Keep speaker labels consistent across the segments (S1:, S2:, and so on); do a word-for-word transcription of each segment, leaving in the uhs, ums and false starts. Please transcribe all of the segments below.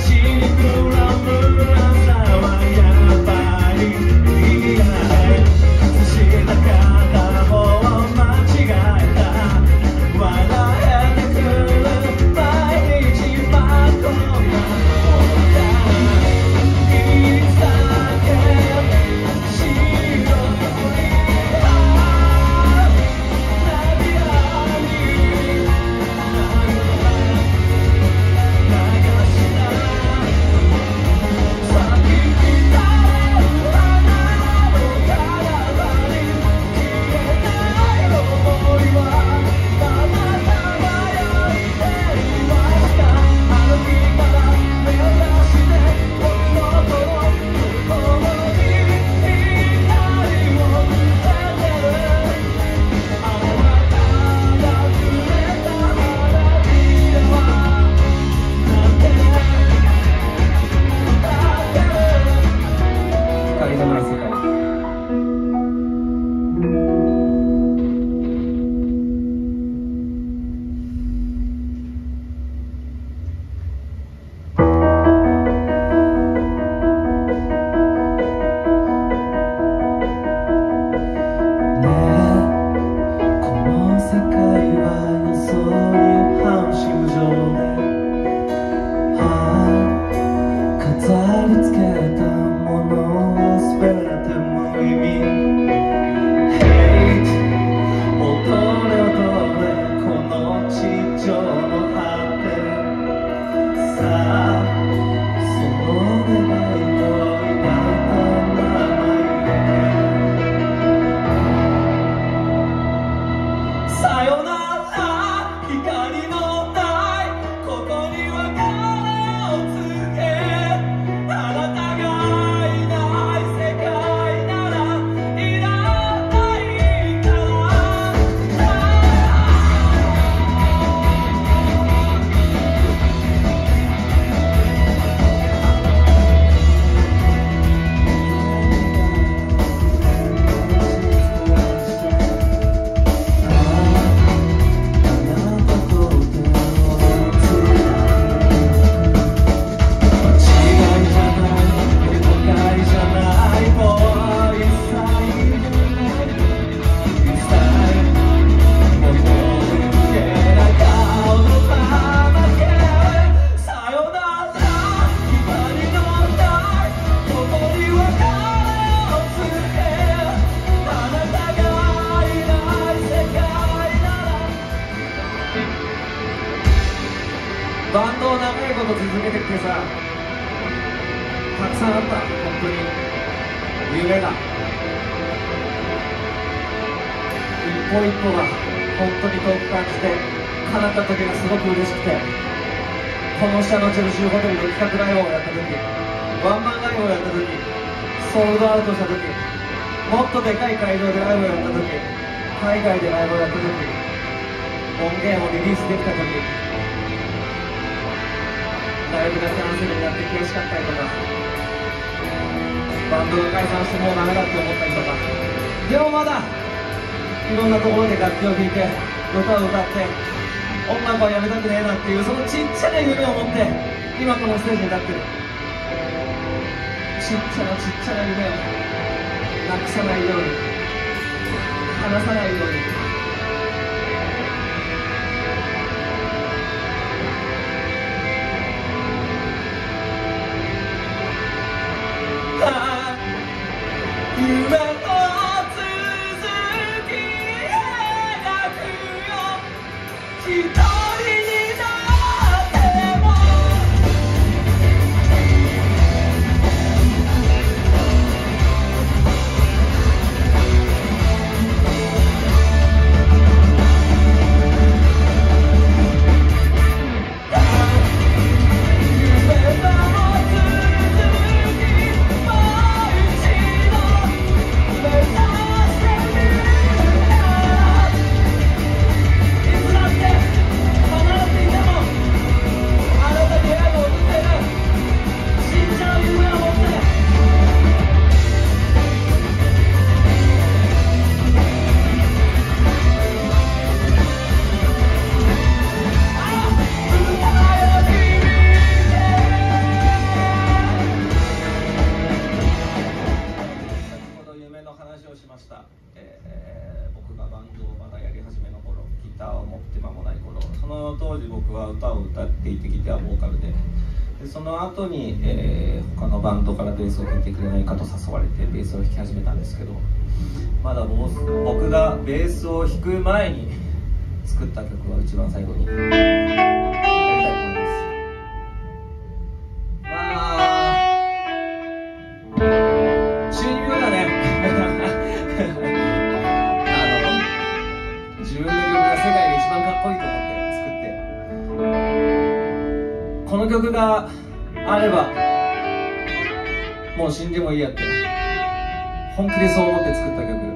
S1: バンドを長いこと続けてきてさ、たくさんあった、本当に夢が一歩一歩が本当に遠く感じて、叶った時がすごく嬉しくて、この下のジェルシーホテルで企画ライブをやった時、ワンマンライブをやった時、ソールドアウトした時、もっとでかい会場でライブをやった時、海外でライブをやった時、音源をリリースできた時、ライブがキャンセルになって悔しかったりとか、バンドが解散してもうダメだって思ったりとか、でもまだいろんなところで楽器を弾いて歌を歌って音楽はやめたくねえなっていう、そのちっちゃな夢を持って今このステージに立ってる。ちっちゃなちっちゃな夢をなくさないように、離さないように。夢を続き描くよ、一人になっても「
S2: その後に、えー、他のバンドからベースを弾いてくれないかと誘われてベースを弾き始めたんですけど、まだ僕がベースを弾く前に作った曲は一番最後にやりたいと思います。まあ中二病だねあの自分の曲が世界で一番かっこいいと思って作って、この曲があればもう死んでもいいやって本気でそう思って作った曲。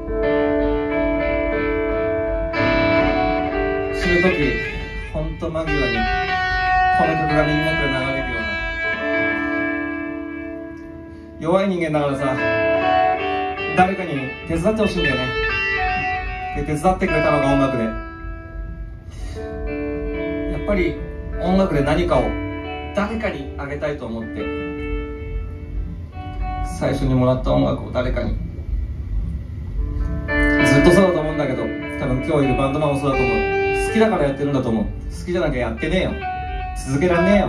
S2: 死ぬ時本当間際にこの曲が耳元で流れるような、弱い人間だからさ、誰かに手伝ってほしいんだよね。で手伝ってくれたのが音楽で、やっぱり音楽で何かを誰かにあげたいと思って、最初にもらった音楽を誰かに、ずっとそうだと思うんだけど、多分今日いるバンドマンもそうだと思う。好きだからやってるんだと思う。好きじゃなきゃやってねえよ、続けらんね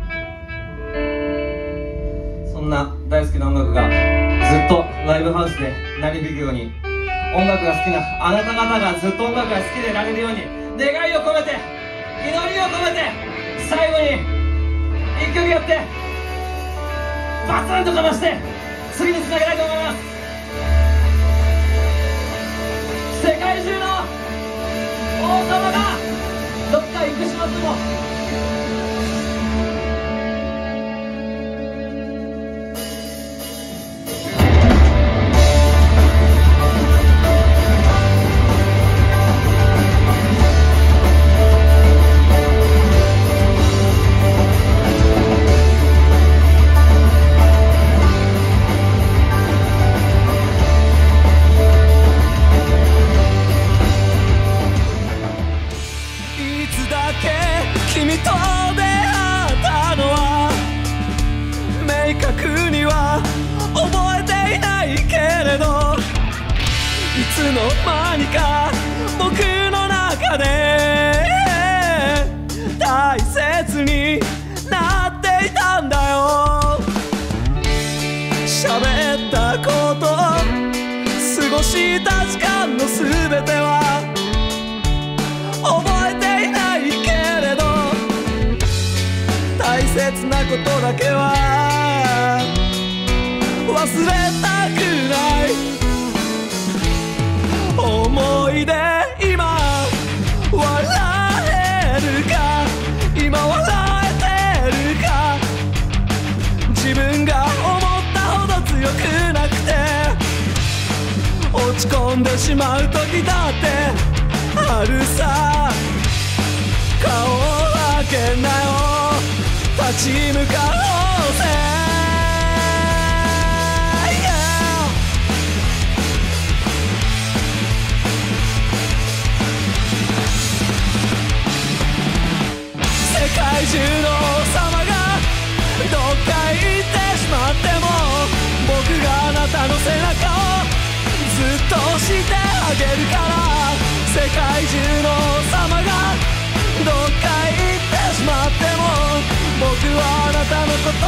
S2: えよ。そんな大好きな音楽がずっとライブハウスで鳴り響くように、音楽が好きなあなた方がずっと音楽が好きでいられるように願いを込めて、祈りを込めて、最後に一曲やってバツンとかまして次につなげたいと思います。世界中の王様がどっか行ってしまっても
S3: 君と出会ったのは明確には覚えていないけれど、いつの間にか僕の中で大切になっていたんだよ。喋ったこと、過ごした時間のすべては覚えていないけれど、大切なことだけは忘れたくない。思い出今笑えるか、今笑えてるか、自分が思ったほど強くなくて落ち込んでしまう時だってあるさ。顔を開けんなよ、立ち向かおうぜ、yeah、世界中の王様がどっか行ってしまっても、僕があなたの背中をずっと押してあげるから。世界中の王様がどっか行ってしまっても、僕はあなたのこと